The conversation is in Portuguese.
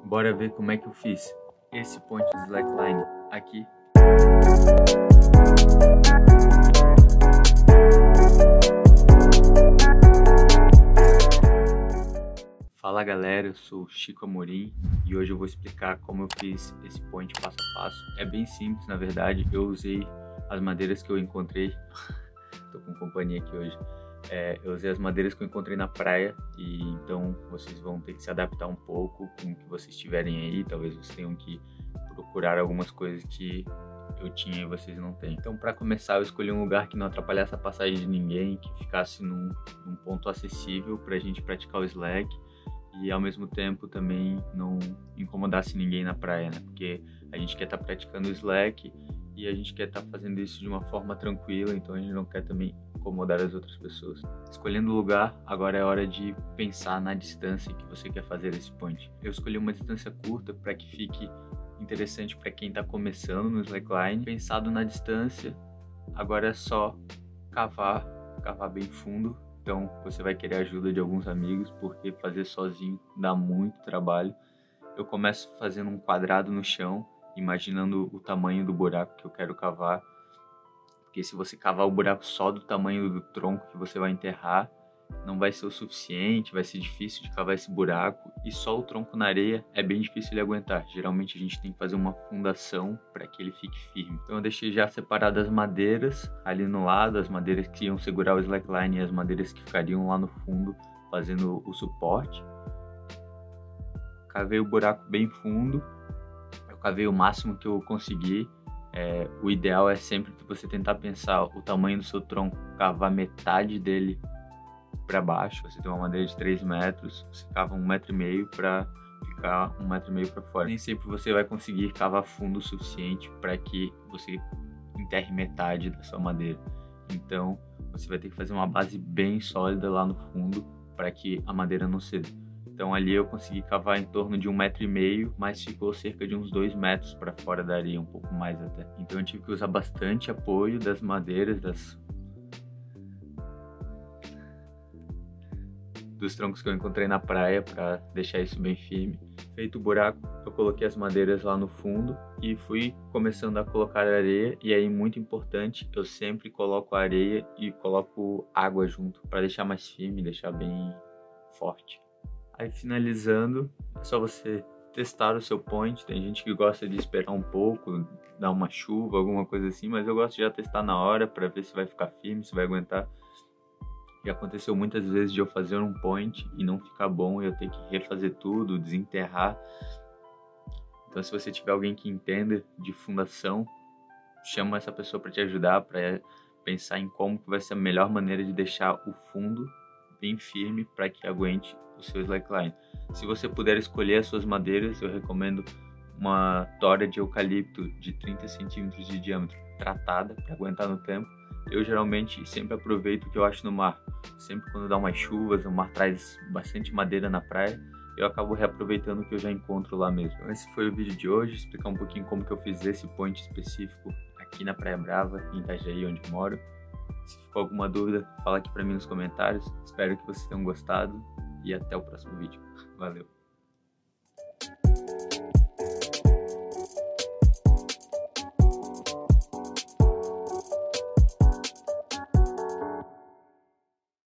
Bora ver como é que eu fiz esse point de slackline aqui. Fala galera, eu sou o Chico Amorim e hoje eu vou explicar como eu fiz esse point passo a passo. É bem simples, na verdade. Eu usei as madeiras que eu encontrei. Tô com companhia aqui hoje. Eu usei as madeiras que eu encontrei na praia, e então vocês vão ter que se adaptar um pouco com o que vocês tiverem aí. Talvez vocês tenham que procurar algumas coisas que eu tinha e vocês não têm. Então, para começar, eu escolhi um lugar que não atrapalhasse a passagem de ninguém, que ficasse num ponto acessível para a gente praticar o slack e ao mesmo tempo também não incomodasse ninguém na praia, né? Porque a gente quer estar praticando o slack e a gente quer estar fazendo isso de uma forma tranquila, então a gente não quer também incomodar as outras pessoas. Escolhendo o lugar, agora é hora de pensar na distância que você quer fazer esse point. Eu escolhi uma distância curta para que fique interessante para quem está começando no slackline. Pensado na distância, agora é só cavar bem fundo. Então você vai querer a ajuda de alguns amigos, porque fazer sozinho dá muito trabalho. Eu começo fazendo um quadrado no chão, imaginando o tamanho do buraco que eu quero cavar. Porque se você cavar o buraco só do tamanho do tronco que você vai enterrar, não vai ser o suficiente, vai ser difícil de cavar esse buraco, e só o tronco na areia é bem difícil de aguentar. Geralmente a gente tem que fazer uma fundação para que ele fique firme. Então eu deixei já separadas as madeiras ali no lado, as madeiras que iam segurar o slackline e as madeiras que ficariam lá no fundo fazendo o suporte. Cavei o buraco bem fundo, eu cavei o máximo que eu consegui. O ideal é sempre que você tentar pensar o tamanho do seu tronco, cavar metade dele para baixo. Você tem uma madeira de 3 metros, você cava 1,5 metro para ficar 1,5 metro para fora. Nem sempre você vai conseguir cavar fundo o suficiente para que você enterre metade da sua madeira. Então você vai ter que fazer uma base bem sólida lá no fundo para que a madeira não ceda. Então ali eu consegui cavar em torno de 1,5 metro, mas ficou cerca de uns 2 metros para fora da areia, um pouco mais até. Então eu tive que usar bastante apoio das madeiras, dos troncos que eu encontrei na praia para deixar isso bem firme. Feito o buraco, eu coloquei as madeiras lá no fundo e fui começando a colocar areia. E aí, muito importante, eu sempre coloco a areia e coloco água junto para deixar mais firme, deixar bem forte. Aí, finalizando, é só você testar o seu point. Tem gente que gosta de esperar um pouco, dar uma chuva, alguma coisa assim, mas eu gosto de já testar na hora para ver se vai ficar firme, se vai aguentar. Já aconteceu muitas vezes de eu fazer um point e não ficar bom e eu ter que refazer tudo, desenterrar. Então, se você tiver alguém que entenda de fundação, chama essa pessoa para te ajudar, para pensar em como que vai ser a melhor maneira de deixar o fundo bem firme para que aguente o seu slackline. Se você puder escolher as suas madeiras, eu recomendo uma tora de eucalipto de 30 centímetros de diâmetro tratada para aguentar no tempo. Eu geralmente sempre aproveito o que eu acho no mar. Sempre quando dá umas chuvas, o mar traz bastante madeira na praia, eu acabo reaproveitando o que eu já encontro lá mesmo. Então, esse foi o vídeo de hoje, explicar um pouquinho como que eu fiz esse point específico aqui na Praia Brava, em Itajaí, onde moro. Se ficou alguma dúvida, fala aqui pra mim nos comentários. Espero que vocês tenham gostado e até o próximo vídeo. Valeu!